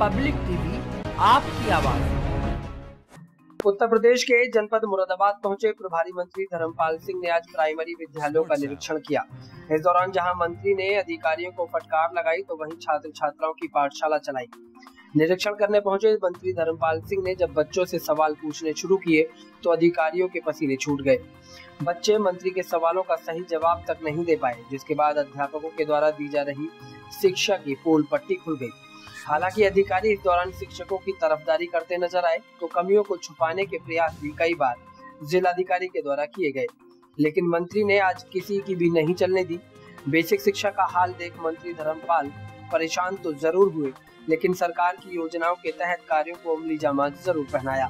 Public TV आपकी आवाज। उत्तर प्रदेश के जनपद मुरादाबाद पहुंचे प्रभारी मंत्री धर्मपाल सिंह ने आज प्राइमरी विद्यालयों का निरीक्षण किया। इस दौरान जहां मंत्री ने अधिकारियों को फटकार लगाई तो वहीं छात्र छात्राओं की पाठशाला चलाई। निरीक्षण करने पहुंचे मंत्री धर्मपाल सिंह ने जब बच्चों से सवाल पूछने शुरू किए तो अधिकारियों के पसीने छूट गए। बच्चे मंत्री के सवालों का सही जवाब तक नहीं दे पाए, जिसके बाद अध्यापकों के द्वारा दी जा रही शिक्षा की पोल पट्टी खुल गई। हालांकि अधिकारी इस दौरान शिक्षकों की तरफदारी करते नजर आए तो कमियों को छुपाने के प्रयास भी कई बार जिलाधिकारी के द्वारा किए गए, लेकिन मंत्री ने आज किसी की भी नहीं चलने दी। बेसिक शिक्षा का हाल देख मंत्री धर्मपाल परेशान तो जरूर हुए, लेकिन सरकार की योजनाओं के तहत कार्यों को अमली जामा जरूर पहनाया।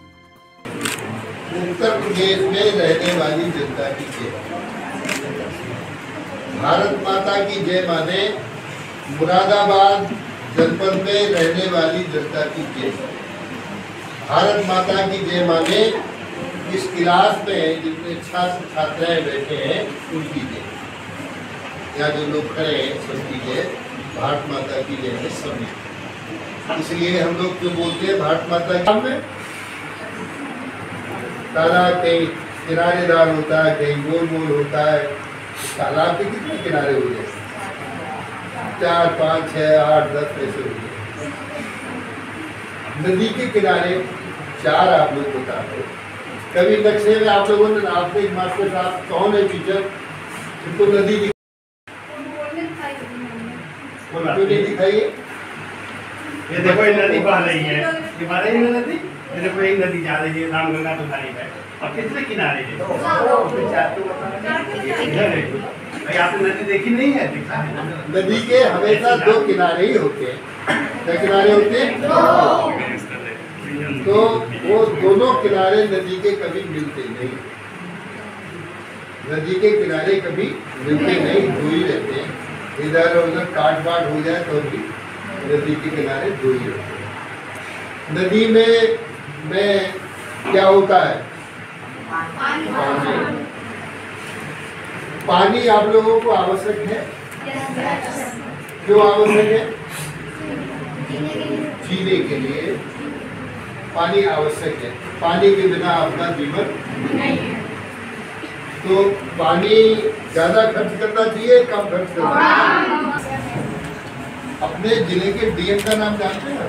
उत्तर प्रदेश में रहने वाली जनता की जय, भारत माता की जय माने मुरादाबाद जनपद में रहने वाली जनता की जय, भारत माता की जय माने इस क्लास में जितने छात्र छात्राएं बैठे हैं उनकी जय, या जो लोग खड़े हैं सबकी जय, भारत माता की जय है सभी। इसलिए हम लोग जो बोलते हैं भारत माता की, तालाब कहीं किनारेदार होता है, कहीं गोल गोल होता है। तालाब के कितने किनारे हो गए? 4, 5, 6, 8, 10 ऐसे हो गए। नदी के किनारे 4 आप लोग बता दो। कभी नक्शे में आप लोगों ने आपके मास्टर साहब कौन है टीचर जिनको नदी दिखाई? ये देखो ये नदी बह रही है, ये बह रही है नदी, ये देखो एक नदी जा रही है, रामगंगा तो धारी है। और कितने किनारे हैं? भाई आपने नदी देखी नहीं है? दिखा है नदी के हमेशा 2 किनारे ही होते हैं। क्या किनारे होते हैं? तो वो दोनों किनारे नदी के कभी मिलते नहीं, नदी के किनारे कभी मिलते नहीं, 2 ही रहते हैं। इधर उधर काट बाट हो जाए तो भी नदी के किनारे 2 ही रहते हैं। नदी में क्या होता है? पानी आप लोगों को आवश्यक है। क्यों आवश्यक है? जीने के लिए पानी आवश्यक है। पानी के बिना आपका जीवन नहीं है। तो पानी ज्यादा खर्च करना चाहिए, कम खर्च करना चाहिए? अपने जिले के डीएम का नाम जानते हैं?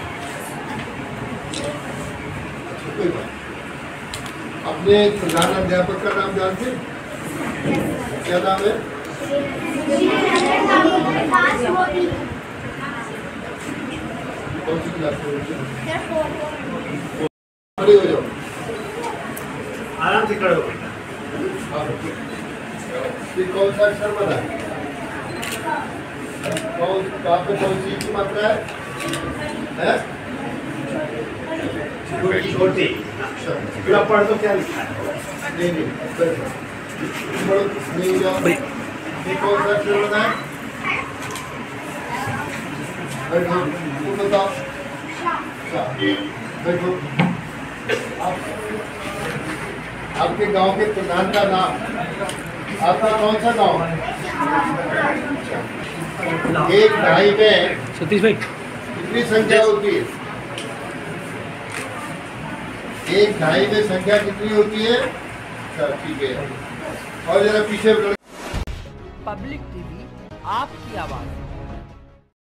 कोई बात। अपने प्रधान अध्यापक का नाम जानते हैं? क्या नाम है? कौन सी क्लास में हो जाओ? आराम से करो। ये कौन सा अक्षर बना? कौन सी की मात्रा है? छोटी पूरा पढ़ तो क्या लिखा है? नहीं जाओ। ये कौन सा अक्षर बना है? बैठो, तुम बताओ। बैठो। आपके गांव के प्रधान का नाम? आपका कौन सा गांव? एक ढाई में सतीश भाई कितनी संख्या होती है? एक ढाई में संख्या कितनी होती है? ठीक है। और जरा पीछे। पब्लिक टीवी आपकी आवाज।